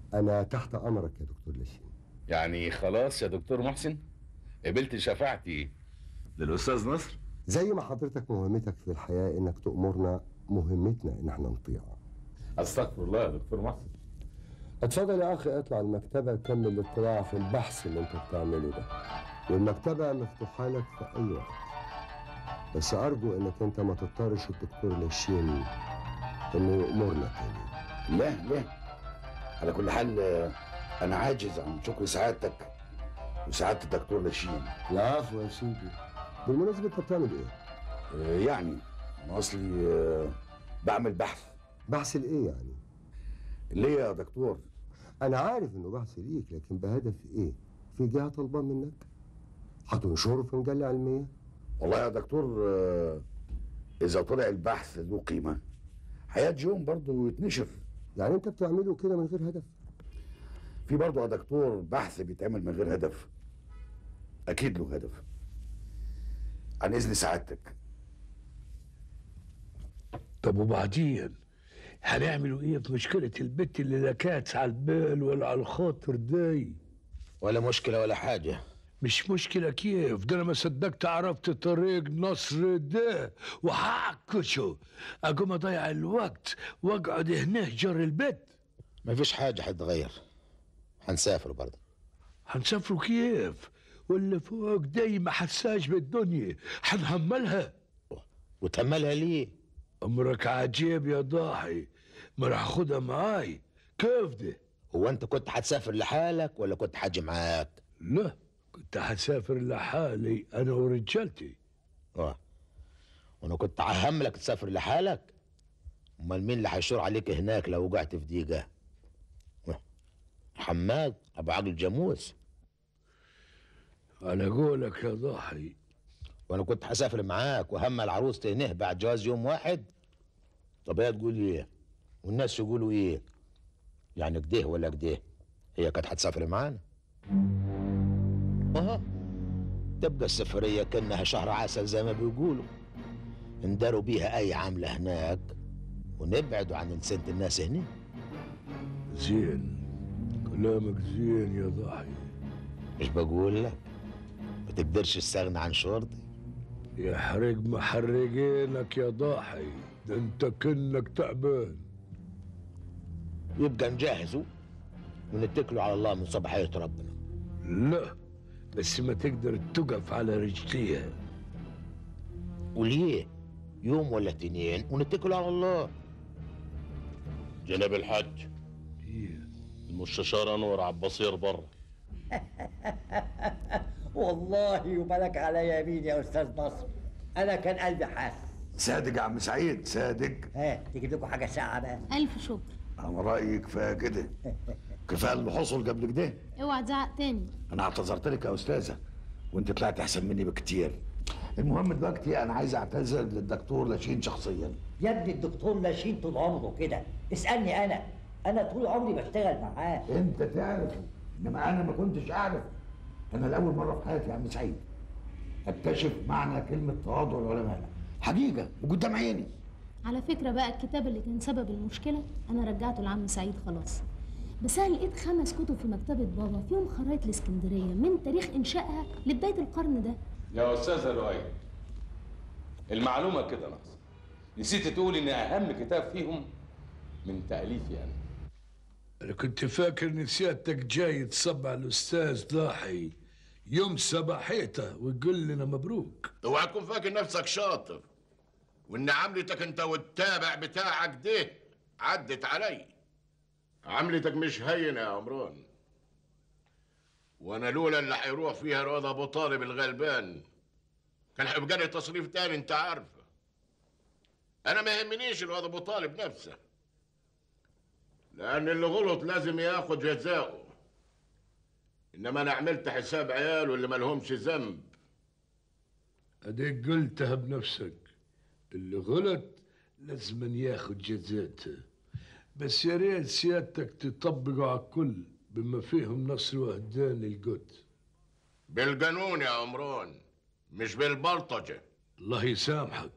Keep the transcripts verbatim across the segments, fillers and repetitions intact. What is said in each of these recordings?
انا تحت امرك يا دكتور لاشين. يعني خلاص يا دكتور محسن قبلت شفاعتي للاستاذ نصر؟ زي ما حضرتك مهمتك في الحياه انك تأمرنا، مهمتنا ان احنا نطيع. استغفر الله يا دكتور محسن. اتفضل يا اخي، اطلع المكتبه كمل الاطلاع في البحث اللي انت بتعمله ده، والمكتبه مفتوحه لك في اي وقت. بس ارجو انك انت ما تضطرش الدكتور لاشين انه يأمرنا تاني. لا لا، على كل حال انا عاجز عن شكر سعادتك وسعاده الدكتور لاشين. العفو يا سيدي. بالمناسبه انت بتعمل ايه؟ آه يعني انا اصلي آه بعمل بحث. بحث لايه يعني؟ ليه يا دكتور؟ انا عارف انه بحث ليك، لكن بهدف ايه؟ في جهه طالباه منك؟ هتنشره في مجله علميه؟ والله يا دكتور آه اذا طلع البحث ذو قيمه هيجي يوم برضه يتنشر. يعني انت بتعمله كده من غير هدف؟ في برضه يا دكتور بحث بيتعمل من غير هدف، اكيد له هدف. عن اذن سعادتك. طب وبعدين هنعملوا ايه في مشكلة البت اللي لا كانت على البال ولا على الخاطر دي؟ ولا مشكلة ولا حاجة. مش مشكلة كيف؟ ده انا ما صدقت عرفت طريق نصر ده وهعكشه، اقوم اضيع الوقت واقعد هنا جر البيت. مفيش حاجة هتتغير، هنسافر برضه. هنسافروا كيف؟ واللي فوق دي ما حساش بالدنيا، هنهملها. وتهملها ليه؟ امرك عجيب يا ضاحي، ما راح اخدها معاي. كيف ده؟ هو انت كنت هتسافر لحالك ولا كنت حاجي معاك؟ لا، كنت هسافر لحالي انا ورجالتي. اه، وانا كنت ههملك تسافر لحالك؟ امال مين اللي هيشور عليك هناك لو وقعت في دقيقة؟ حماد ابو عقل جاموس. على قولك يا ضاحي. وانا كنت هسافر معاك وهمل عروستي هنا بعد جواز يوم واحد؟ طب هي تقول ايه والناس يقولوا ايه؟ يعني كده ولا كده؟ هي كانت هتسافر معانا. اها، تبقى السفريه كانها شهر عسل زي ما بيقولوا، نداروا بيها اي عامله هناك ونبعدوا عن لسانة الناس هنا. زين، كلامك زين يا ضاحي. مش بقول لك ما تقدرش تستغنى عن شرطي؟ يحرق محرقينك يا ضاحي، ده انت كنك تعبان. يبقى نجهزوا ونتكلوا على الله من صباحية ربنا. لا، بس ما تقدر تقف على رجليها. وليه؟ يوم ولا اتنين ونتكلوا على الله. جناب الحاج، إيه؟ المستشار انور عباصير بره. والله وبالك على يمين يا استاذ نصر، انا كان قلبي حاسس. صادق يا عم سعيد، صادق. ها تجيب لكم حاجه ساعه بقى؟ الف شكر. انا رايي كفايه كده، كفايه اللي حصل قبل كده. اوعى تزعق تاني. انا اعتذرت لك يا استاذه وانت طلعت احسن مني بكتير. المهم دلوقتي انا عايز اعتذر للدكتور لاشين شخصيا. يا ابني الدكتور لاشين طول عمره كده، اسالني انا، انا طول عمري بشتغل معاه. انت تعرف انما انا ما كنتش اعرف. انا لاول مره في حياتي يا عم سعيد اكتشف معنى كلمه تواضع العلماء، حقيقه وقدام عيني. على فكره بقى، الكتاب اللي كان سبب المشكله انا رجعته لعم سعيد خلاص، بس انا لقيت خمس كتب في مكتبه بابا فيهم خرايط الاسكندريه من تاريخ انشائها لبدايه القرن ده. يا استاذه لؤي، المعلومه كده ناقصه. نسيت تقول ان اهم كتاب فيهم من تاليفي انا. انا كنت فاكر ان سيادتك جاي تصب على الاستاذ ضاحي يوم صباحيته ويقول لنا مبروك. اوعى تكون فاكر نفسك شاطر وان عملتك انت والتابع بتاعك ده عدت علي. عملتك مش هينه يا عمران، وانا لولا اللي هيروح فيها الواد ابو طالب الغلبان كان هيبقى لي تصريف تاني. انت عارفه انا ما يهمنيش الواد ابو طالب نفسه، لان اللي غلط لازم ياخد جزاؤه، انما انا عملت حساب عياله اللي مالهمش ذنب. اديك قلتها بنفسك، اللي غلط لازم ياخد جزاته، بس يا ريت سيادتك تطبقوا على الكل بما فيهم نصر وهدان القد. بالقانون يا عمران مش بالبلطجه. الله يسامحك.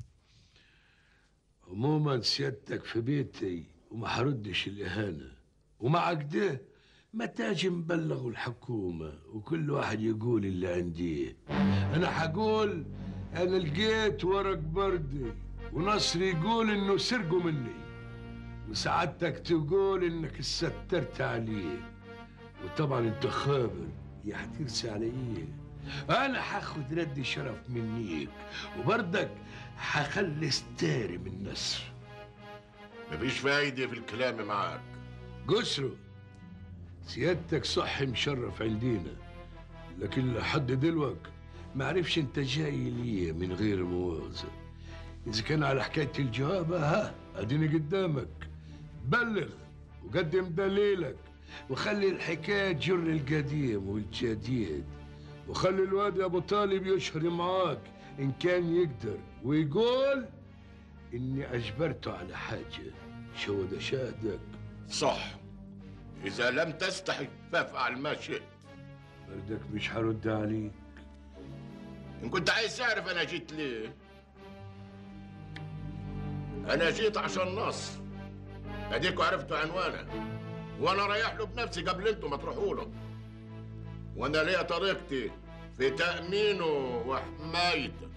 عموما سيادتك في بيتي وما حردش الاهانه، ومع كده ما تاجي نبلغوا الحكومة وكل واحد يقول اللي عنديه. أنا حقول أنا لقيت ورق بردي، ونصر يقول إنه سرقوا مني، وسعادتك تقول إنك سترت عليه، وطبعا أنت خابر يا حترسي على إيه. أنا حاخد رد شرف منيك، وبردك حخلي ستاري من نصر. مفيش فايدة في الكلام معاك. قسرو سيادتك صح مشرف عندينا، لكن لحد دلوقت ما عرفش انت جاي ليه من غير مواظب. اذا كان على حكايه الجواب ها اديني قدامك، بلغ وقدم دليلك، وخلي الحكايه تجر القديم والجديد، وخلي الواد يا ابو طالب يشهر معاك ان كان يقدر ويقول اني اجبرته على حاجه. شو ده شاهدك؟ صح، إذا لم تستحي فافعل ما شئت. بردك مش هرد عليك. إن كنت عايز تعرف أنا جيت ليه، أنا جيت عشان نصر. أديكوا عرفتوا عنوانه، وأنا رايح له بنفسي قبل أنتوا ما تروحوا له. وأنا ليا طريقتي في تأمينه وحمايته.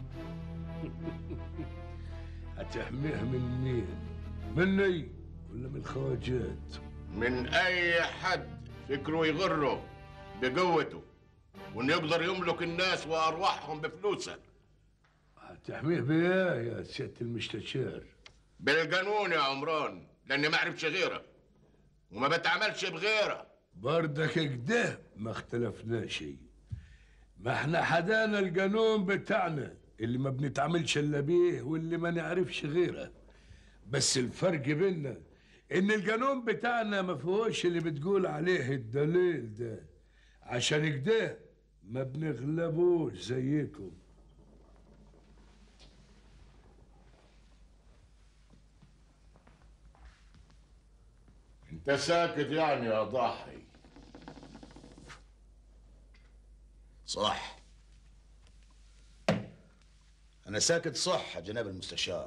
هتحميه من مين؟ مني ولا من الخواجات؟ من أي حد فكره يغره بقوته وإنه يقدر يملك الناس وأرواحهم بفلوسه. هتحميه بإيه يا سيادة المستشار؟ بالقانون يا عمران، لأني ما أعرفش غيره وما بتعاملش بغيره. بردك كده ما اختلفنا شيء. ما احنا حدانا القانون بتاعنا اللي ما بنتعاملش الا بيه واللي ما نعرفش غيره. بس الفرق بيننا ان القانون بتاعنا ما فيهوش اللي بتقول عليه الدليل ده، عشان كده ما بنغلبوش زيكم. انت ساكت يعني يا ضاحي؟ صح، أنا ساكت صح يا جناب المستشار،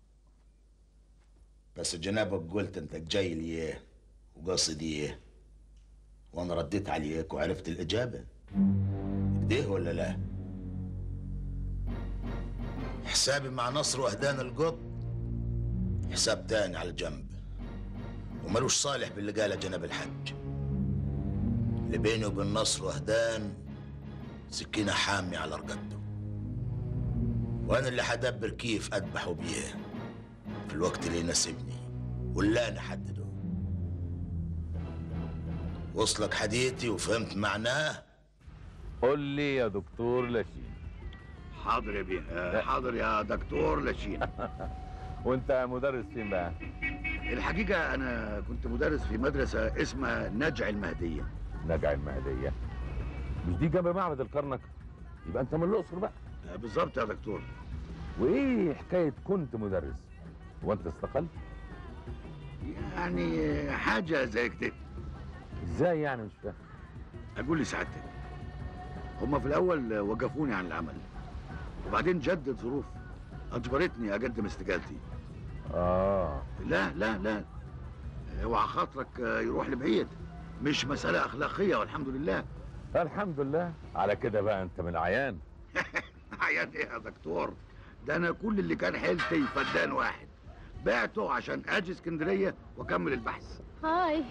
بس جنابك قلت أنت جاي ليه وقصدي إيه، وأنا رديت عليك وعرفت الإجابة. كده ولا لا؟ حسابي مع نصر وهدان القط حساب تاني على جنب، وملوش صالح باللي قاله جناب الحج. اللي بيني وبين نصر وهدان سكينة حامية على رقبته، وأنا اللي حدبر كيف أذبحه بيه في الوقت اللي يناسبني واللي أنا حدده. وصلك حديثي وفهمت معناه؟ قول لي يا دكتور لاشين. حاضر يا بيه، حاضر يا دكتور لاشين. وانت مدرس فين بقى؟ الحقيقة أنا كنت مدرس في مدرسة اسمها نجع المهدية. نجع المهدية؟ مش دي جنب معبد الكرنك؟ يبقى أنت من الأقصر بقى. بالظبط يا دكتور. وإيه حكاية كنت مدرس؟ وأنت استقلت؟ يعني حاجة زي كده. إزاي يعني مش فاهم؟ أقول لسعادتك، هما في الأول وقفوني عن العمل، وبعدين جدت ظروف أجبرتني أقدم استقالتي. آه لا لا لا، اوعى خاطرك يروح لبعيد، مش مسألة أخلاقية والحمد لله. الحمد لله على كده بقى، أنت من عيان. عيان إيه يا دكتور؟ ده أنا كل اللي كان حيلتي فدان واحد، بعته عشان أجي اسكندرية وأكمل البحث. هاي.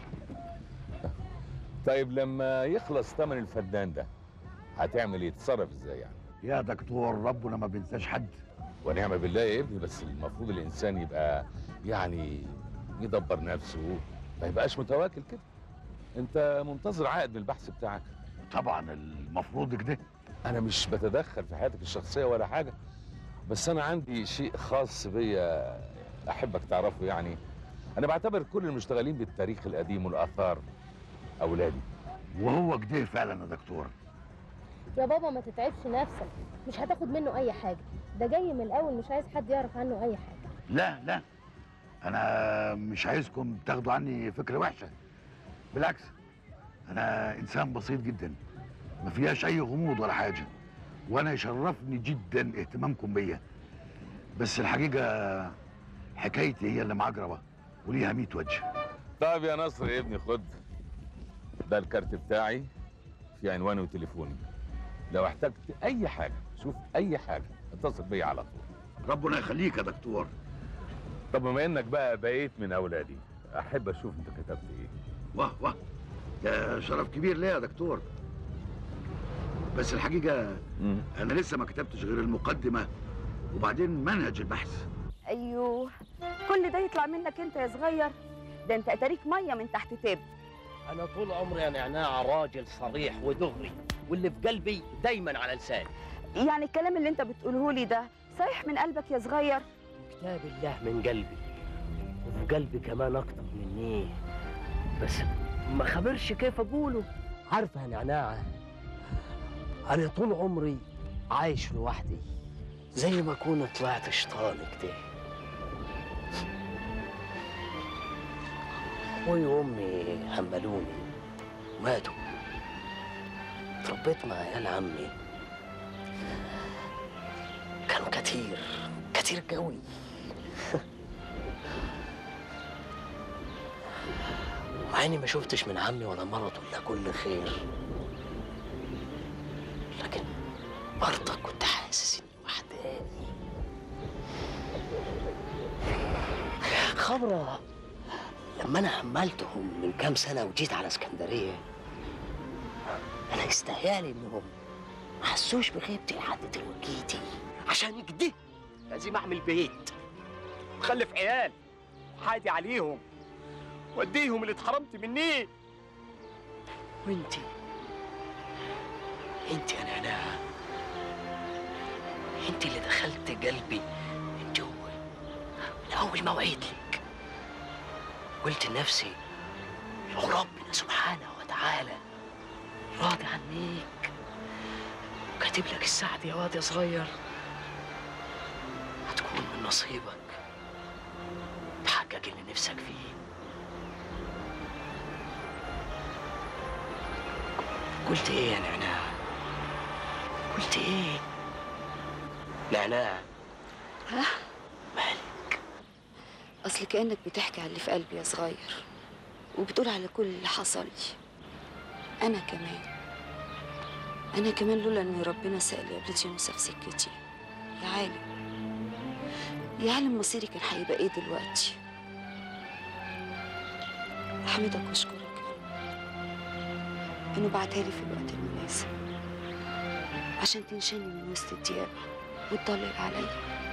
طيب لما يخلص ثمن الفدان ده هتعمل ايه؟ تتصرف ازاي يعني؟ يا دكتور ربنا ما بينساش حد. ونعم بالله يا ابني، بس المفروض الانسان يبقى يعني يدبر نفسه، ما يبقاش متواكل كده. انت منتظر عائد من البحث بتاعك؟ طبعا المفروض كده. انا مش بتدخل في حياتك الشخصيه ولا حاجه، بس انا عندي شيء خاص بيا احبك تعرفه. يعني انا بعتبر كل المشتغلين بالتاريخ القديم والاثار اولادي. وهو كده فعلا يا دكتور. يا بابا ما تتعبش نفسك، مش هتاخد منه اي حاجه، ده جاي من الاول مش عايز حد يعرف عنه اي حاجه. لا لا، انا مش عايزكم تاخدوا عني فكره وحشه، بالعكس انا انسان بسيط جدا ما فيهاش اي غموض ولا حاجه، وانا يشرفني جدا اهتمامكم بيا. بس الحقيقه حكايتي هي اللي معجربه وليها ميت وجه. طيب يا نصر يا ابني، خد ده الكارت بتاعي، في عنواني وتليفوني. لو احتجت اي حاجه، شوف اي حاجه، اتصل بيا على طول. ربنا يخليك يا دكتور. طب بما انك بقى بقيت من اولادي، احب اشوف انت كتبت ايه. واه واه، ده شرف كبير ليا يا دكتور. بس الحقيقه مم. انا لسه ما كتبتش غير المقدمه وبعدين منهج البحث. ايوه، كل ده يطلع منك انت يا صغير؟ ده انت اتاريك ميه من تحت تاب. انا طول عمري يا نعناع راجل صريح ودغري، واللي في قلبي دايما على لساني. يعني الكلام اللي انت بتقوله لي ده صحيح من قلبك يا صغير؟ كتاب الله من قلبي، وفي قلبي كمان اكتر مني، بس ما خبرش كيف اقوله. عارفه يا نعناعه، انا طول عمري عايش لوحدي، زي ما اكون طلعت شيطان كده. ابوي وامي حملوني ماتوا، اتربيت مع عيال عمي، كانوا كتير كتير قوي. مع اني ما شفتش من عمي ولا مرض ولا كل خير، لكن برضه كنت حاسس اني وحداني. خبره لما انا حملتهم من كام سنه وجيت على اسكندريه، انا استهيالي انهم ما حسوش بغيبتي لحد دلوقتي. عشان كده لازم اعمل بيت وخلف عيال وحادي عليهم واديهم اللي اتحرمت مني. وانتي انتي يا نعناع، انتي اللي دخلت قلبي من جوه من اول ما وعيت لك. قلت لنفسي لو ربنا سبحانه وتعالى راضي عنيك وكاتب لك السعد يا واد يا صغير، هتكون من نصيبك تحقق اللي نفسك فيه. قلت ايه يا نعناع؟ قلت ايه؟ نعناع ها؟ مالك؟ اصل كأنك بتحكي على اللي في قلبي يا صغير، وبتقول على كل اللي حصل لي. انا كمان انا كمان لولا ان ربنا سأل لي قبل يونس في سكتي، يا عالم يا عالم مصيري كان هيبقى ايه دلوقتي. احمدك واشكرك انه بعتها لي في الوقت المناسب عشان تنشني من وسط الدياب وتطلق عليا.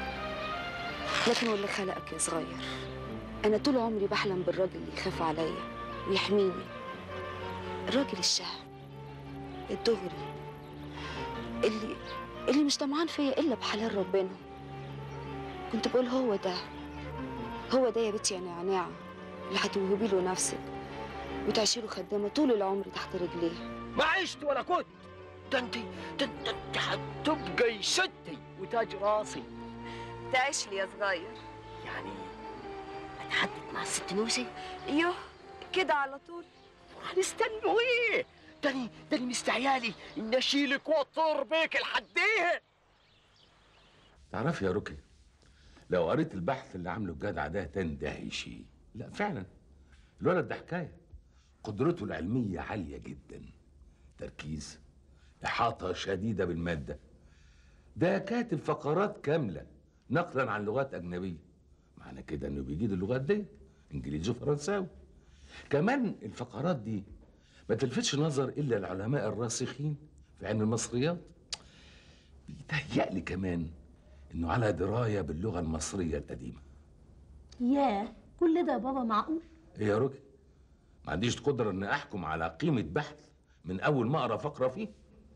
لكن واللي خلقك يا صغير، انا طول عمري بحلم بالراجل اللي يخاف عليا ويحميني، الراجل الشهم الدغري اللي اللي مش طمعان فيا الا بحلال ربنا. كنت بقول هو ده هو ده يا بنتي يا نعناع اللي هتوهبي له نفسك وتعيشي له خدامه طول العمر تحت رجليه. ما عشت ولا كنت، ده انت ده انت هتبقي ستي وتاج راسي. تعيش لي يا صغير. يعني اتحدث مع الست نوسي؟ ايوه كده على طول. هنستنوا ايه؟ داني داني مستعيالي ان اشيلك واطير بيك لحديه. تعرفي يا ركي، لو قريت البحث اللي عامله الجدع ده تندهشي. لا فعلا الولد ده حكايه، قدرته العلميه عاليه جدا، تركيز، احاطه شديده بالماده. ده كاتب فقرات كامله نقلا عن لغات اجنبيه، معنى كده انه بيجيد اللغات دي، انجليزي وفرنساوي. كمان الفقرات دي ما تلفتش نظر الا العلماء الراسخين في علم المصريات. بيتهيألي كمان انه على درايه باللغه المصريه القديمه. ياه، كل ده يا بابا معقول؟ ايه يا راجل، ما عنديش قدره ان احكم على قيمه بحث من اول ما اقرا فقره فيه؟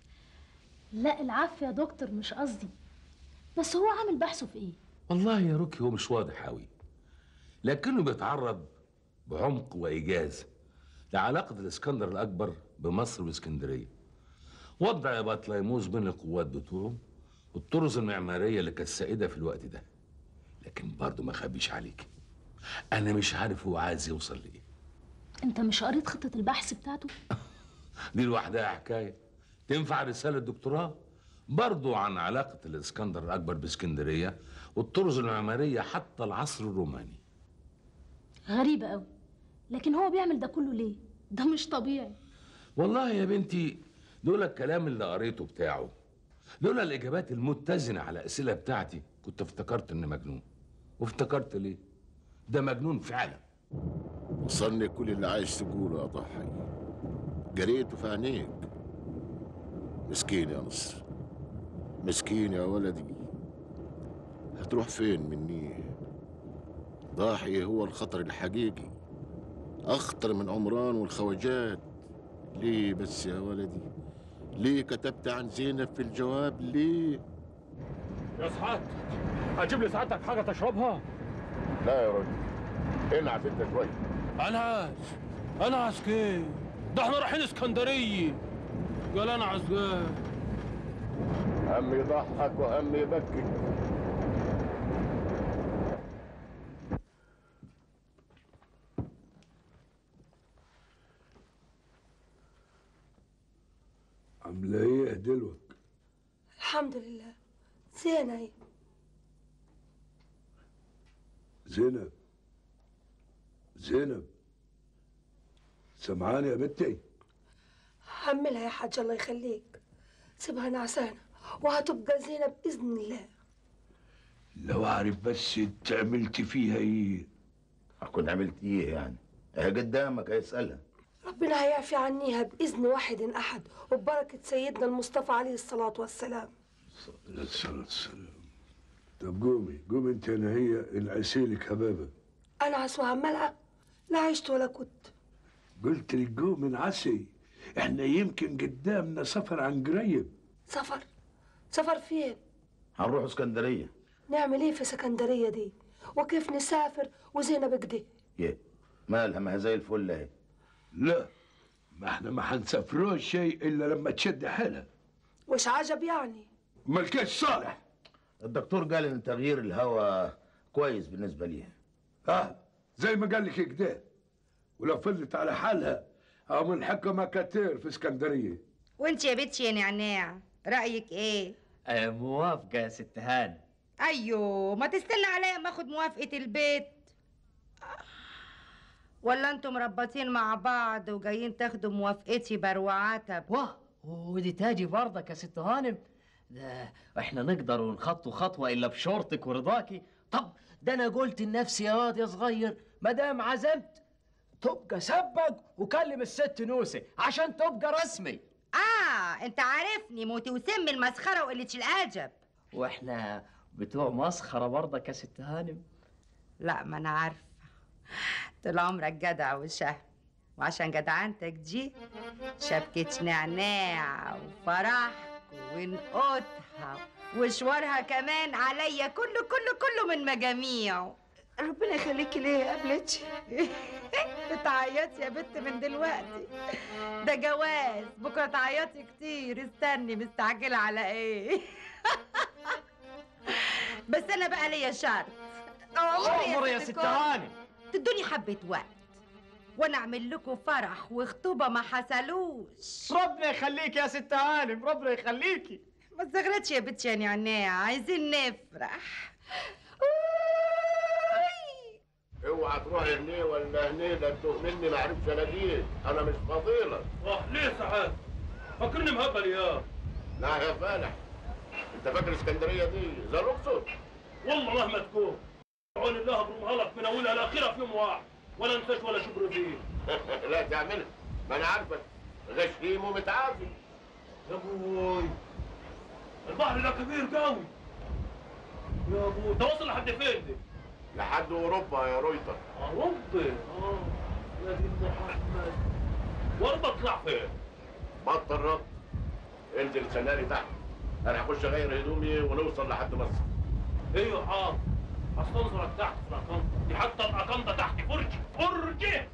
لا العفو يا دكتور، مش قصدي، بس هو عامل بحثه في ايه؟ والله يا روكي هو مش واضح قوي، لكنه بيتعرض بعمق وايجاز لعلاقه الاسكندر الاكبر بمصر واسكندريه، وضع بطليموس بين القوات بتوعه والطرز المعماريه اللي كانت سائده في الوقت ده. لكن برضه ما اخبيش عليك، انا مش عارف هو عايز يوصل لايه. انت مش قريت خطه البحث بتاعته؟ دي لوحدها حكايه تنفع رساله دكتوراه، برضه عن علاقه الاسكندر الاكبر باسكندريه والطرز المعماريه حتى العصر الروماني. غريبه قوي، لكن هو بيعمل ده كله ليه؟ ده مش طبيعي. والله يا بنتي لولا الكلام اللي قريته بتاعه، لولا الاجابات المتزنه على الاسئله بتاعتي، كنت افتكرت اني مجنون. وافتكرت ليه؟ ده مجنون فعلا. وصلني كل اللي عايز تقوله يا ضحي، قريته في عينيك. مسكين يا نصر، مسكين يا ولدي. هتروح فين مني؟ ضاحي هو الخطر الحقيقي، أخطر من عمران والخواجات. ليه بس يا ولدي؟ ليه كتبت عن زينب في الجواب؟ ليه؟ يا سعاد، هتجيب لي سعادتك حاجة تشربها؟ لا يا راجل، انعس انت شوية. انعس؟ انعس كيف؟ ده احنا رايحين اسكندرية. قال انعس قال. هم يضحك وهم يبكي. عامله ايه دلوك؟ الحمد لله زينة اهي. زينب زينب سمعاني يا بنتي؟ حملها يا حاج الله يخليك، سيبها نعسانة وهتبقى زينة بإذن الله. لو أعرف بس أنت عملت فيها إيه؟ هكون عملت إيه يعني؟ أهي قدامك هيسألها. ربنا هيعفي عنيها بإذن واحد أحد وببركة سيدنا المصطفى عليه الصلاة والسلام. عليه الصلاة والسلام. طب قومي قومي أنت أنا هي انعسيلك حبابة. أنعس وعمالها؟ لا عشت ولا كنت. قلت لك قومي انعسي، إحنا يمكن قدامنا سفر عن قريب. سفر؟ سفر فين؟ هنروح اسكندرية. نعمل إيه في اسكندرية دي؟ وكيف نسافر وزينب كده؟ يه مالها؟ ما هي زي الفل أهي. لا، ما احنا ما حنسافروش شيء الا لما تشد حالها. وش عجب يعني؟ مالكاش صالح. الدكتور قال ان تغيير الهواء كويس بالنسبه ليها. اه زي ما قال لك كده. ولو فضلت على حالها او من حكمها كتير في اسكندريه. وانت يا بنتي يا نعناع رايك ايه؟ آه موافقه يا ست هاني. ايوه ما تستنى عليا اما اخد موافقه البيت. ولا انتم مربطين مع بعض وجايين تاخدوا موافقتي بروعاتب؟ واه ودي تاجي برضك يا ست هانم. ده احنا نقدر نخطوا خطوه الا بشورتك ورضاكي. طب ده انا قلت لنفسي يا واد يا صغير ما دام عزمت تبقى سبق وكلم الست نوسه عشان تبقى رسمي. اه انت عارفني موتي وسم المسخره وقله الادب. واحنا بتوع مسخره برضك يا ست هانم. لا ما انا عارفه طول عمرك جدع وشهم، وعشان جدعنتك دي شبكة نعناع وفرحك ونقوتها وشوارها كمان عليا كله كله كله من مجاميعه. ربنا يخليكي ليه يا قبلتي؟ بتعيطي يا بت من دلوقتي، ده جواز بكره تعيطي كتير. استني مستعجله على ايه؟ بس انا بقى ليا شرط. امر يا ست هانم. تدوني حبة وقت وانا اعمل لكم فرح وخطوبة ما حصلوش. ربنا يخليكي يا ست هانم، ربنا يخليكي. ما تزغرتش يا بنتي يا نعناع، عايزين نفرح. اوعى تروح هني ولا هني، لا تتوه مني ما اعرفش الاقيك، انا مش فضيلك. اه ليه سعاد؟ فكرني مهبل يا. لا يا فالح، انت فاكر اسكندريه دي زي الاقصر؟ والله مهما تكون عون الله ابرمها لك من اولها لاخرها في يوم واحد، ولا انساش ولا شبر فيه. لا تعملها، ما انا عارفك غشيم ومتعافي. يا ابوي البحر ده كبير قوي يا ابوي. ده وصل لحد فين دي؟ لحد اوروبا يا رويتر. اوروبا؟ اه يا دين محمد. وانا بطلع فين؟ بطل رد، انزل سناري تحت، انا هخش اغير هدومي ونوصل لحد مصر. ايوه حاضر، هستنظرك تحت في الاقامه دي، حتى الاقامه تحت فرجي فرجي.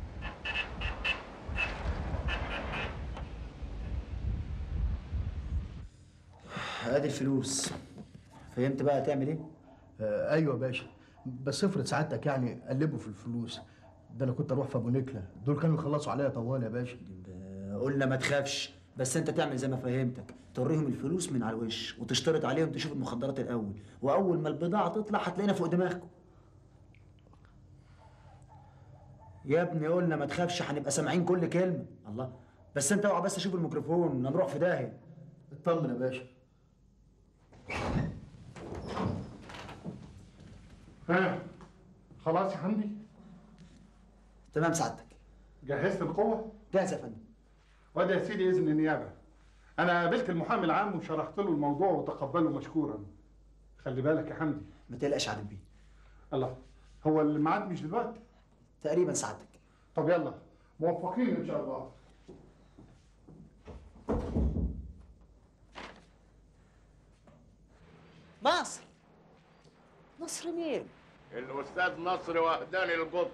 ادي الفلوس. فهمت بقى هتعمل ايه؟ آه ايوه يا باشا، بس افرض سعادتك يعني قلبوا في الفلوس. ده انا كنت اروح في ابو نكله، دول كانوا يخلصوا عليا طوال يا باشا. قلنا ما تخافش، بس انت تعمل زي ما فهمتك، توريهم الفلوس من على الوش وتشترط عليهم تشوف المخدرات الاول، واول ما البضاعه تطلع هتلاقينا فوق دماغكم. يا ابني قلنا ما تخافش، هنبقى سامعين كل كلمه. الله، بس انت اوعى بس اشوف الميكروفون نروح في داهيه. اطمن يا باشا. ها خلاص يا حمدي؟ تمام سعادتك. جهزت القوة؟ جاهز يا فندم. وده يا سيدي إذن النيابة. أنا قابلت المحامي العام وشرحت له الموضوع وتقبله مشكورا. خلي بالك يا حمدي. ما تقلقش عادل بيه. الله، هو الميعاد مش دلوقتي؟ تقريبا سعادتك. طب يلا، موفقين إن شاء الله. مصر نصر مين؟ الأستاذ نصر وهداني القط.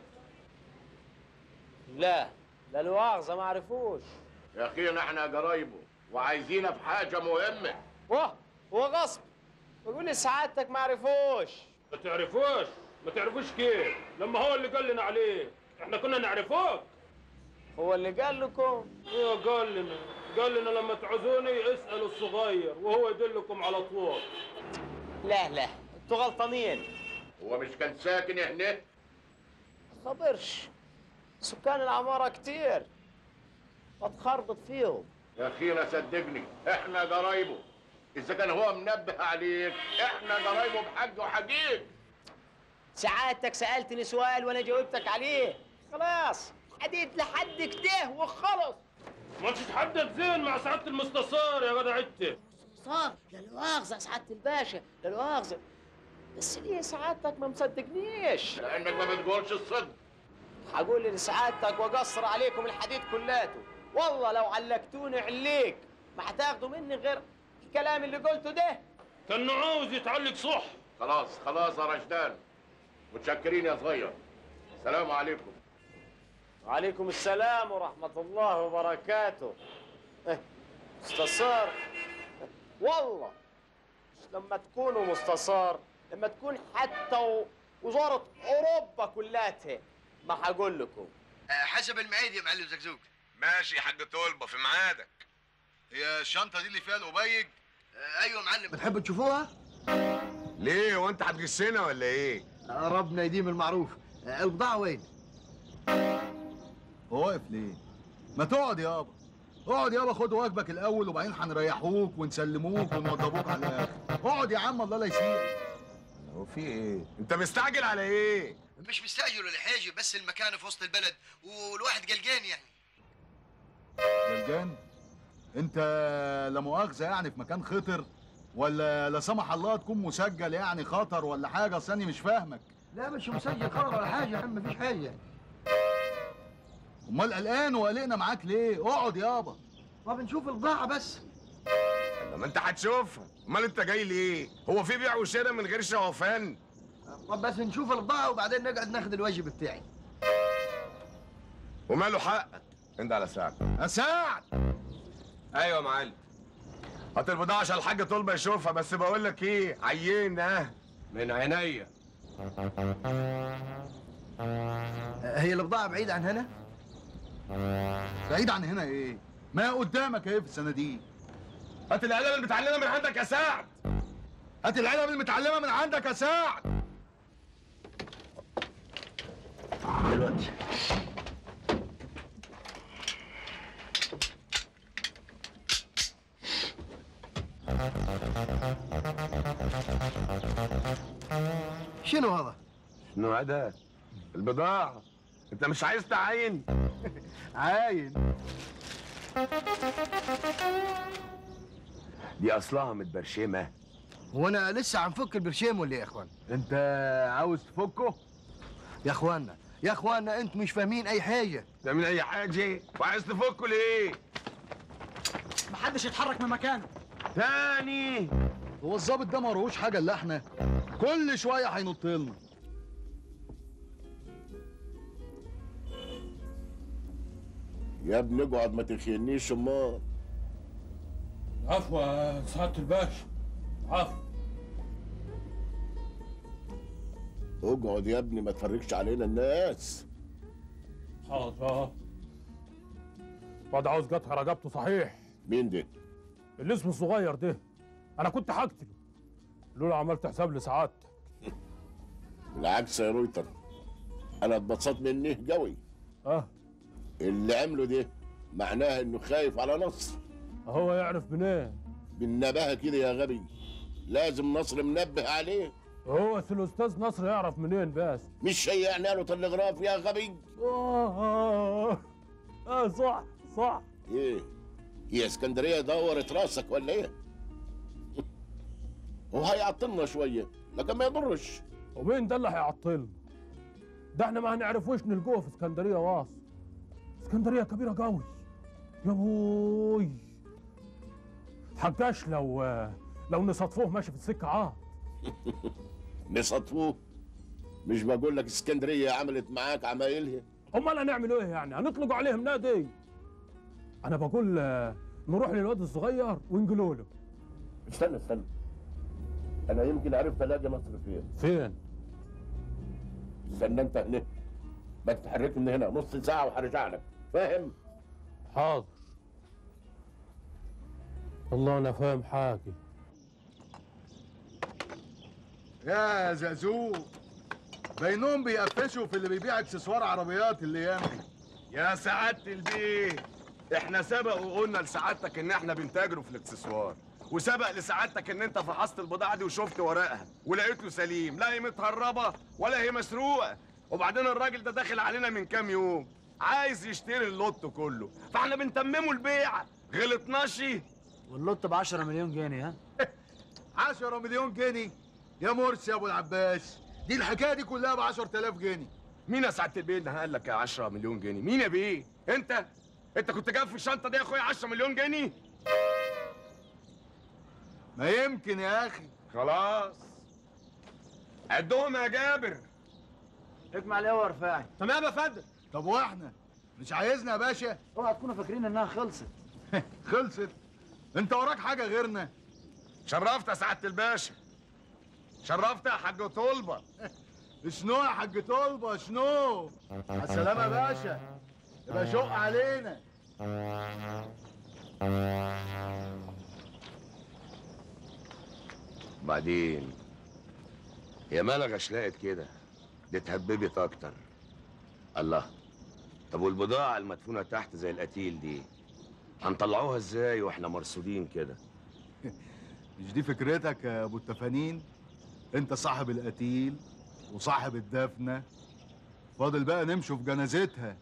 لا لا مؤاخذة ما عرفوش. يا أخينا إحنا قرايبه وعايزينه في حاجة مهمة. واه هو غصب. بقول لي سعادتك ما عرفوش. ما تعرفوش؟ ما تعرفوش كيف؟ لما هو اللي قال لنا عليه، احنا كنا نعرفوك. هو اللي قال لكم؟ ايوه قال لنا، قال لنا لما تعوزوني اسألوا الصغير وهو يدلكم على طول. لا لا انتوا غلطانين. هو مش كان ساكن هنا؟ خبرش، سكان العمارة كتير بتخربط فيهم. يا أخينا صدقني إحنا قرايبه. إذا كان هو منبه عليك، إحنا قرايبه بحق وحقيق. سعادتك سألتني سؤال وأنا جاوبتك عليه. خلاص حديد لحد كده وخلص. ما تتحدث زين مع سعادة المستشار يا جدع انت. صار لا مؤاخذة يا سعادة الباشا، لا مؤاخذة. بس ليه سعادتك ما مصدقنيش؟ لأنك ما بتقولش الصدق. هقول لسعادتك واقصر عليكم الحديد كلاته. والله لو علقتوني عليك ما هتاخدوا مني غير الكلام اللي قلته ده. كان عاوز يتعلق صح. خلاص خلاص يا رشدان، متشكرين يا صغير. السلام عليكم. وعليكم السلام ورحمة الله وبركاته. إيه مستشار؟ والله مش لما تكونوا مستشار، لما تكون حتى وزارة أوروبا كلها ما هقول لكم. حسب الميعاد يا معلم زقزوق. ماشي يا حاج طلبة في ميعادك. هي الشنطة دي اللي فيها القبيج؟ آه ايوه يا معلم. بتحبوا تشوفوها؟ ليه هو انت هتجسنا ولا ايه؟ ربنا يديم المعروف. البضاعة وين؟ واقف ليه؟ ما تقعد يابا. اقعد يابا، خد واجبك الاول وبعدين هنريحوك ونسلموك ونوضبوك على الاخر. اقعد يا عم الله لا يسيئك. هو في ايه؟ انت مستعجل على ايه؟ مش مستعجل ولا حاجه، بس المكان في وسط البلد والواحد قلقان يعني. قلقان؟ انت لا مؤاخذه يعني في مكان خطر، ولا لا سمح الله تكون مسجل يعني خطر ولا حاجه؟ اصل انا مش فاهمك. لا مش مسجل خطر ولا حاجة يا عم، مفيش حاجة. امال قلقان وقلقنا معاك ليه؟ اقعد يابا. ما بنشوف البضاعة بس. ما انت هتشوفها، امال انت جاي ليه؟ هو في بيع وشراء من غير شوفان؟ طب بس نشوف البضاعة وبعدين نقعد ناخد الواجب بتاعي. وماله حقك؟ انت على سعد. يا سعد. ايوه يا معلم. هات البضاعة عشان الحاج طلبة يشوفها، بس بقول لك ايه؟ عيين اه من عينيا. هي البضاعة بعيدة عن هنا؟ بعيد عن هنا ايه؟ ما قدامك ايه في الصناديق. هات العلب المتعلمة من عندك يا سعد. هات العلب المتعلمة من عندك يا سعد. دلوقتي. شنو هذا؟ شنو هذا؟ البضاعة. انت مش عايز تعاين؟ عاين. دي اصلها متبرشمة. هو انا لسه عم فك البرشيم ولا ايه يا اخوان؟ انت عاوز تفكه؟ يا اخوانا يا اخوانا انتوا مش فاهمين اي حاجة. فاهمين اي حاجة؟ وعايز تفكه ليه؟ محدش يتحرك من مكانه. تاني. هو الظابط ده ما وراهوش حاجة الا احنا؟ كل شوية هينط لنا. يا ابني اقعد ما تخينيش امال. عفوا يا سعادة الباشا، عفوا. اقعد يا ابني ما تفرجش علينا الناس. حاضر. بعد عاوز قطع رقبته صحيح. مين ده؟ اللي اسمه الصغير ده. انا كنت هقتله لولا عملت حساب لسعادتك. بالعكس يا رويتر، انا اتبسطت منه قوي. اه اللي عمله ده معناها انه خايف على نصر. هو يعرف منين؟ بالنباهه كده يا غبي، لازم نصر منبه عليه. هو الاستاذ نصر يعرف منين بس؟ مش شيعنا له تلغراف يا غبي. اه اه صح صح. ايه هي اسكندريه دورت راسك ولا ايه؟ وهيعطلنا شويه لكن ما يضرش. ومين ده اللي هيعطلنا؟ ده احنا ما هنعرفوش نلقوه في اسكندريه واصل. اسكندريه كبيره قوي يا ابوي. حقاش لو لو نصادفوه ماشي في السكه عاد. نصادفوه؟ مش بقول لك اسكندريه عملت معاك عمايلها؟ امال هنعمل ايه يعني؟ هنطلقوا عليهم نادي؟ انا بقول نروح للواد الصغير ونقولوا له. استنى استنى، انا يمكن عرفت الاقي نصر فين. فين؟ استنى انت هنا، ما تتحركش من هنا نص ساعه وهرجع لك، فاهم؟ حاضر. والله انا فاهم حاجه. يا زقزوق، بينهم بيقفشوا في اللي بيبيع اكسسوار عربيات اللي يامي. يا سعادة البيه، احنا سبق وقلنا لسعادتك ان احنا بنتاجروا في الاكسسوار، وسبق لسعادتك ان انت فحصت البضاعه دي وشفت ورقها ولقيته سليم، لا هي متهربه ولا هي مسروقه. وبعدين الراجل ده داخل علينا من كام يوم عايز يشتري اللوت كله، فاحنا بنتممه البيع. غلطناشي؟ واللوت ب عشرة مليون جنيه. ها عشرة مليون جنيه يا مرسي يا ابو العباس، دي الحكايه دي كلها ب عشرة آلاف جنيه. مين يا سعاده البيه اللي قال لك يا عشرة مليون جنيه؟ مين يا بيه؟ انت انت كنت جايب في الشنطه دي يا اخويا عشرة مليون جنيه؟ ما يمكن يا اخي. خلاص عدهم يا جابر. اجمع عليه يا رفاعي. تمام يا فندم. طب واحنا مش عايزنا يا باشا؟ اوعى تكونوا فاكرين انها خلصت. خلصت؟ انت وراك حاجه غيرنا؟ شرفت يا سعاده الباشا. شرفت يا حاج طلبه. شنو يا حاج طلبه شنو؟ على السلامه يا باشا، يبقى شق علينا. بعدين يا مالها غشلقت كده، دي اتهببت اكتر. الله، طب والبضاعه المدفونه تحت زي القتيل دي هنطلعوها ازاي واحنا مرصودين كده؟ مش دي فكرتك يا ابو التفانين؟ انت صاحب القتيل وصاحب الدفنه، فاضل بقى نمشوا في جنازتها.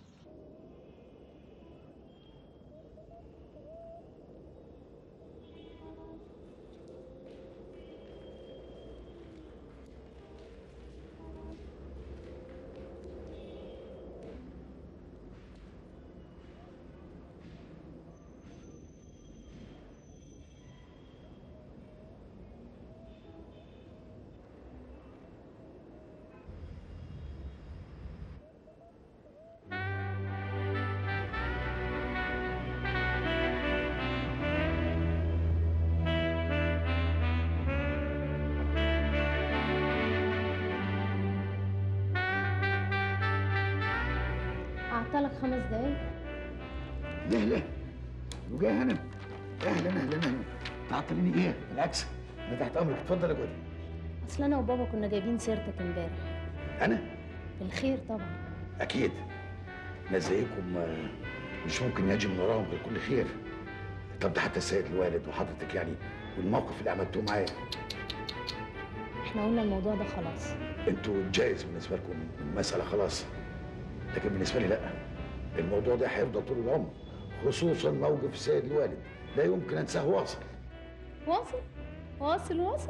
أعطالك خمس دقايق. لا لا وجاي هنا. اهلا اهلا اهلا. تعطليني ايه؟ بالعكس انا تحت امرك، اتفضل يا جودي. أصل أنا وبابا كنا جايبين سيرتك امبارح. انا؟ بالخير طبعا. اكيد. ناس زيكم مش ممكن يجي من وراهم غير كل خير. طب ده حتى السيد الوالد وحضرتك يعني، والموقف اللي عملتوه معايا. احنا قلنا الموضوع ده خلاص. انتوا جايز بالنسبه لكم المساله خلاص، لكن بالنسبه لي لا. الموضوع ده هيفضل طول العمر، خصوصا موقف السيد الوالد لا يمكن انساه. واصل واصل واصل واصل.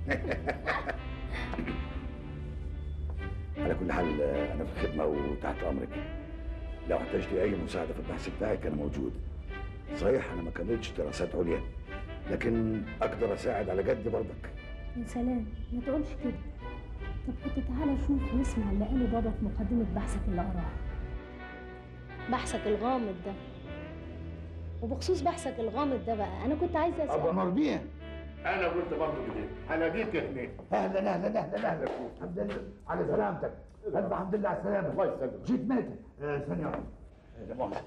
على كل حال انا في الخدمه وتحت امرك. لو احتجتي اي مساعده في البحث بتاعك انا موجود. صحيح انا ما كملتش دراسات عليا، لكن اقدر اساعد على قد برضك. يا سلام، ما تقولش كده. طب كنت تعالى شوف واسمع اللي قاله بابا في مقدمة بحثك اللي قراها. بحثك الغامض ده. وبخصوص بحثك الغامض ده بقى، أنا كنت عايزة أسأل. أبو مربيه. انا قلت برضه كده، انا جيت هنا. اهلا اهلا اهلا اهلا. الحمد لله على سلامتك. الف الحمد لله على السلامه. الله يسلمك. جيت ماتت. ثانيه واحده. لا مؤاخذه.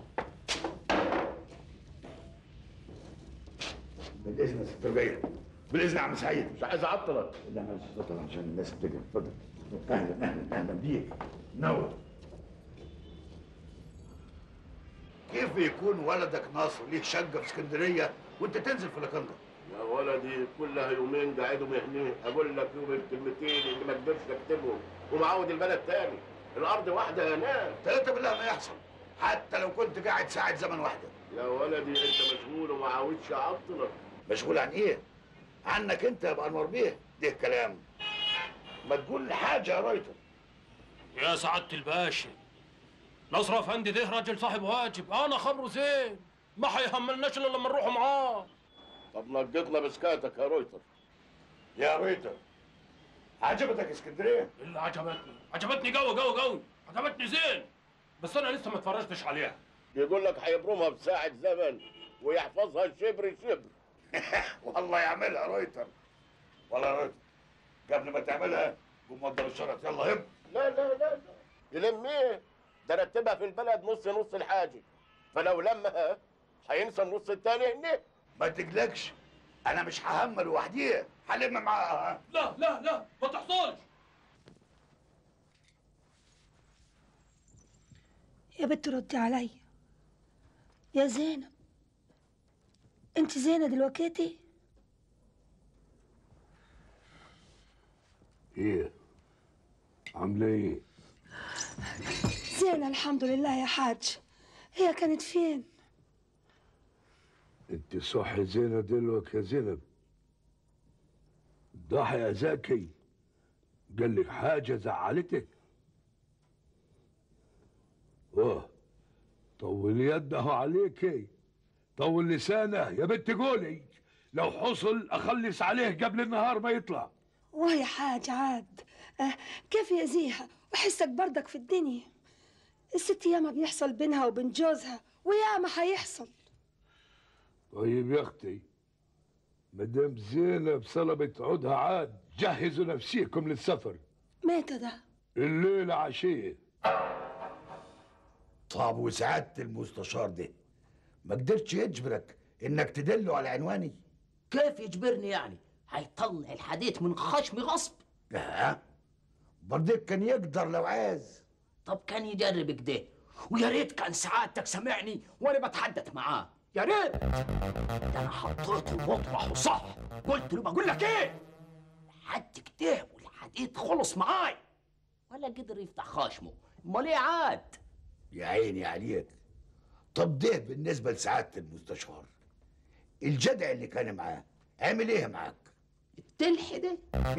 بالاذن يا ست ربيع. بالاذن يا عم سعيد. مش عايز اعطلك. لا معلش اتفضل عشان الناس بتجري. اتفضل. اهلا اهلا اهلا بيك. نور. كيف يكون ولدك ناصر ليه شقه في اسكندريه وانت تنزل في لكندا؟ يا ولدي كلها يومين قاعدوا مهنيه، اقول لك يوم الكلمتين اللي ما قدرتش اكتبهم ومعود البلد تاني. الارض واحده يا ناس. ثلاثه بالله ما يحصل، حتى لو كنت قاعد ساعه زمن واحده. يا ولدي انت مشغول وما عاودش اعطلك. مشغول عن ايه؟ عنك انت يا ابو انور بيه، ده كلام. ما تقول لي حاجه يا رايتر. يا سعادة الباشا، نصر افندي ده راجل صاحب واجب، انا خبره زين، ما هيهملناش الا لما نروحوا معاه. طب نقطنا بسكاتك يا رويتر. يا رويتر، عجبتك اسكندريه؟ اللي عجبتني، عجبتني قوي قوي قوي، عجبتني زين، بس انا لسه ما اتفرجتش عليها. يقول لك هيبرمها بساعة زمن ويحفظها شبر شبر. والله يعملها رويتر. والله يا رويتر، قبل ما تعملها قوم وضب الشرط، يلا هم. لا لا لا لا، يلم ايه؟ ده رتبها في البلد نص نص الحاجة، فلو لمها هينسى النص التاني هناك. ما تقلقش، انا مش ههمل لوحدي، هلم معاها. لا لا لا، ما تحصلش. يا بنت ردي عليا يا زينب، انت زينة دلوقتي؟ ايه عامله ايه؟ زينة الحمد لله يا حاج. هي كانت فين؟ انت صح زينة دلوقتي يا زينب؟ ضحى يا زكي قال لك حاجة زعلتك؟ اوه، طول يده عليكي، طول لسانه يا بنت قولي، لو حصل اخلص عليه قبل النهار ما يطلع. واه يا حاج عاد، آه كيف يزيها وحسك بردك في الدنيا. الست ياما بيحصل بينها وبين جوزها وياما هيحصل. طيب يا اختي، مدام زينب صلبت عودها عاد، جهزوا نفسيكم للسفر. متى ده؟ الليلة عشية. طب وسعادة المستشار ده ما قدرتش يجبرك انك تدله على عنواني؟ كيف يجبرني يعني؟ هيطلع الحديد من خشمي غصب. لا برضك كان يقدر لو عايز. طب كان يجرب كده، ويا ريت كان سعادتك سامعني وانا بتحدث معاه، يا ريت. ده انا حطيت المطرح وصح، قلت له بقول لك ايه؟ لحد كده والحديد خلص معاي، ولا قدر يفتح خشمه، امال ايه عاد؟ يا عيني عليك. طب ده بالنسبه لسعاده المستشار، الجدع اللي كان معاه عامل ايه معاك؟ التلح ده؟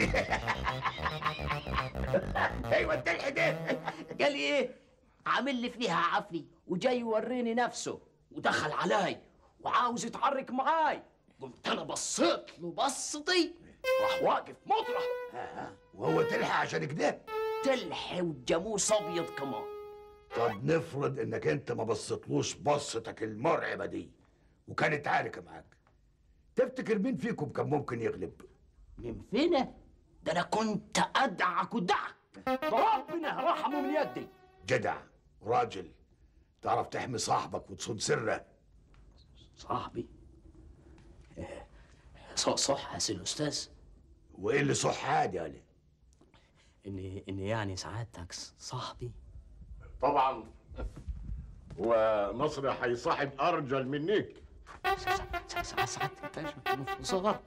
ايوه التلح ده. قال لي ايه؟ عامل لي فيها عفري وجاي يوريني نفسه، ودخل علي وعاوز يتعرك معاي. قمت انا بصيت له بصتي، راح واقف مطرح. وهو تلح عشان كده؟ تلح والجاموس ابيض كمان. طب نفرض انك انت ما بصيتلوش بصتك المرعبه دي وكانت عاركه معاك، تفتكر مين فيكم كان ممكن يغلب؟ من فينا؟ ده انا كنت ادعك ودعك، ده ربنا رحمه من يدي. جدع راجل، تعرف تحمي صاحبك وتصون سره. صاحبي؟ صح صح يا سي الاستاذ. وايه اللي صح عادي يا اني اني يعني سعادتك صاحبي؟ طبعا، ونصر هيصاحب ارجل منك. سعادتك انت مش صغر.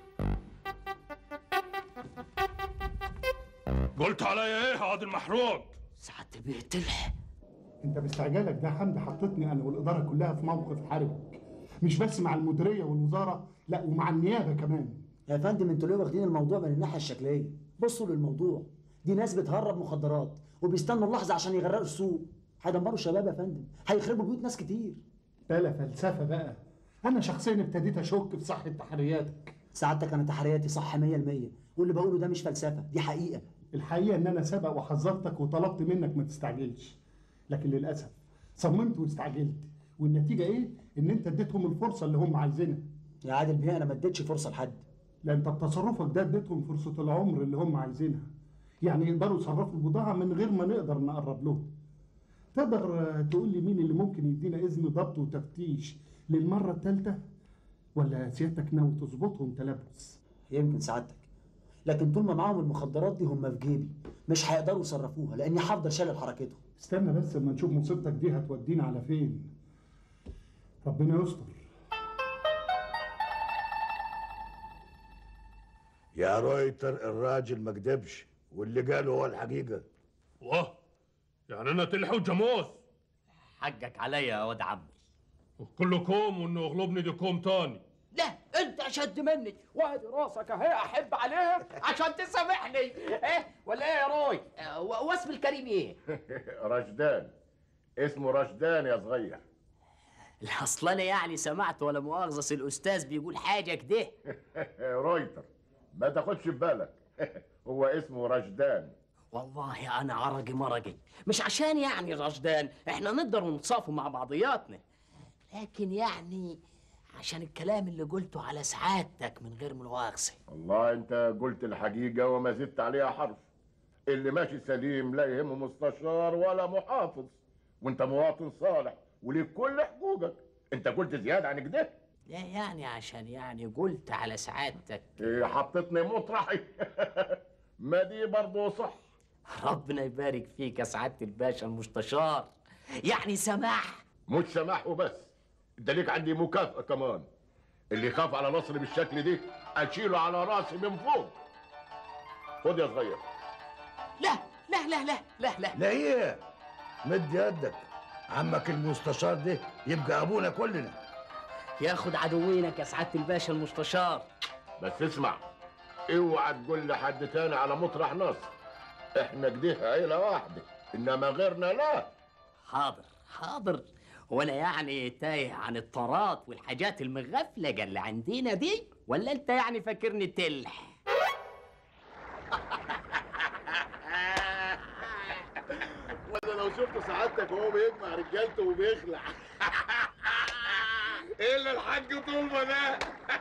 قلت عليا ايه يا عاد المحروق؟ سعادة البيه تلح. انت باستعجالك ده حمد حطتني انا والاداره كلها في موقف حرج، مش بس مع المديريه والوزاره، لا ومع النيابه كمان. يا فندم انتوا ليه واخدين الموضوع من الناحيه الشكليه؟ بصوا للموضوع، دي ناس بتهرب مخدرات وبيستنوا اللحظه عشان يغرقوا السوق، هيدمروا الشباب يا فندم، هيخربوا بيوت ناس كتير. بلا فلسفه بقى، انا شخصيا ابتديت اشك في صحه تحرياتك. سعادتك انا تحرياتي صح مية بالمية، واللي بقوله ده مش فلسفه، دي حقيقه. الحقيقه ان انا سبق وحذرتك وطلبت منك ما تستعجلش، لكن للاسف صممت واستعجلت، والنتيجه ايه؟ ان انت اديتهم الفرصه اللي هم عايزينها. يا عادل بيه انا ما اديتش فرصه لحد. لا انت بتصرفك ده اديتهم فرصه العمر اللي هم عايزينها، يعني يقدروا يصرفوا البضاعه من غير ما نقدر نقرب لهم. تقدر تقول لي مين اللي ممكن يدينا اذن ضبط وتفتيش للمره الثالثه؟ ولا سيادتك ناوي تظبطهم تلبس؟ يمكن سعادتك، لكن طول ما معاهم المخدرات دي هم في جيبي، مش هيقدروا يصرفوها لاني هفضل شايل حركتهم. استنى بس اما نشوف مصيبتك دي هتودينا على فين. ربنا يستر. يا رويتر الراجل ما كدبش واللي قاله هو الحقيقه. واه يعني انا تلحق جاموس؟ حقك عليا يا واد عمي. كله كوم وانه يغلبني دي كوم تاني. لا انت اشد مني، وادي راسك اهي احب عليها عشان تسامحني. ايه ولا ايه يا روي؟ اه واسم الكريم ايه؟ رشدان. اسمه رشدان يا صغير. اصل انا يعني سمعت ولا مؤاخذه الاستاذ بيقول حاجه كده. رويتر ما تاخدش في بالك. هو اسمه رشدان. والله انا عرقي مرقي، مش عشان يعني رشدان احنا نقدر نتصافوا مع بعضياتنا، لكن يعني عشان الكلام اللي قلته على سعادتك من غير مؤاخذه. والله انت قلت الحقيقه وما زدت عليها حرف. اللي ماشي سليم لا يهمه مستشار ولا محافظ، وانت مواطن صالح وليك كل حقوقك. انت قلت زياده عن كده؟ لا يعني عشان يعني قلت على سعادتك. ايه حطيتني مطرحي. ما دي برضه صح. ربنا يبارك فيك يا سعاده الباشا المستشار، يعني سماح. مش سماح وبس، انت ليك عندي مكافأة كمان. اللي يخاف على نصري بالشكل ده اشيله على راسي من فوق. خد يا صغير. لا لا لا لا لا لا لا ايه؟ مد يدك، عمك المستشار ده يبقى ابونا كلنا. ياخد عدوينك يا سعاده الباشا المستشار. بس اسمع، اوعى تقول لحد تاني على مطرح نصر. احنا كده عيله واحده، انما غيرنا لا. حاضر حاضر. وانا يعني تايه عن الطارات والحاجات المغفلجه اللي عندنا دي، ولا انت يعني فاكرني تلح؟ وانا لو شفت سعادتك وهو بيجمع رجالته وبيخلع. ايه اللي الحاج طلبه ده؟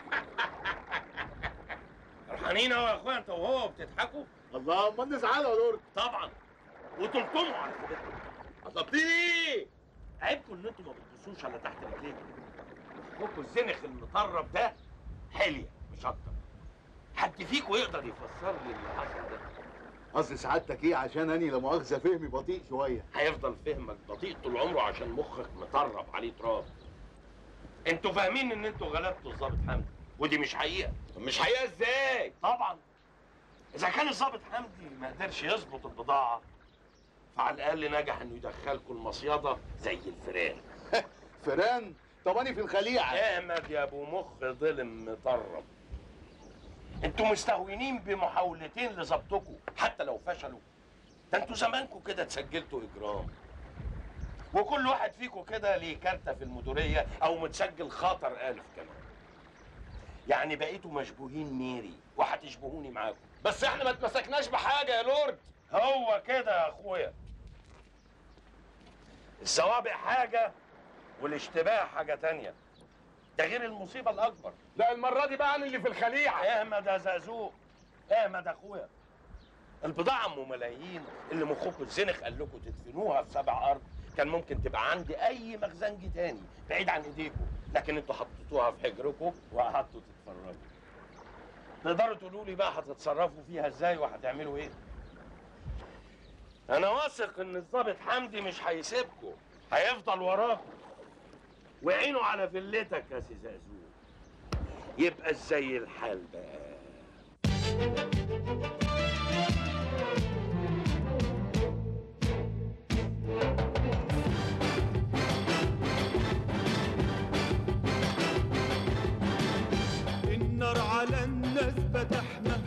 فرحانين اهو يا اخويا انت وهو بتضحكوا؟ الله امال دي سعاده يا دور. طبعا وتلطموا على كده. قصدتني ايه؟ عيبكم ان انتوا ما بتبصوش على تحت رجليكم. اخوكوا الزنخ المطرب ده حليه مش اكتر. حد فيكم يقدر يفسر لي اللي حصل ده؟ قصد سعادتك ايه؟ عشان اني لا مؤاخذه فهمي بطيء شويه. هيفضل فهمك بطيء طول عمره عشان مخك مطرب عليه تراب. انتوا فاهمين ان انتوا غلبتوا الظابط حمدي، ودي مش حقيقه. مش حقيقه ازاي؟ طبعا اذا كان الظابط حمدي ما قدرش يظبط البضاعه، فعلى الاقل نجح انه يدخلكم المصيده زي الفيران. فيران؟ طب اني في الخليعه. احمد يا ابو مخ ظلم مطرب. انتوا مستهونين بمحاولتين لظبطكم حتى لو فشلوا. ده انتوا زمانكم كده اتسجلتوا اجرام، وكل واحد فيكم كده ليه كارته في المديريه او متسجل خاطر الف كمان. يعني بقيتوا مشبوهين ميري وهتشبهوني معاكم. بس احنا ما اتمسكناش بحاجه يا لورد. هو كده يا اخويا، السوابق حاجه والاشتباه حاجه تانيه. ده غير المصيبه الاكبر. لا المره دي بقى انا اللي في الخليعه. احمد يا زقزوق، احمد اخويا. البضاعه ام ملايين اللي مخكم الزنخ قال لكم تدفنوها في سبع ارض كان ممكن تبقى عندي اي مخزنجي تاني بعيد عن ايديكم، لكن انتوا حطيتوها في حجركم وقعدتوا تتفرجوا. تقدروا تقولوا لي بقى هتتصرفوا فيها ازاي وهتعملوا ايه؟ انا واثق ان الضابط حمدي مش هيسيبكم، هيفضل وراكم وعينه على فيلتك يا سي زقزوق. يبقى ازاي الحال بقى؟ النار على الناس فتحنا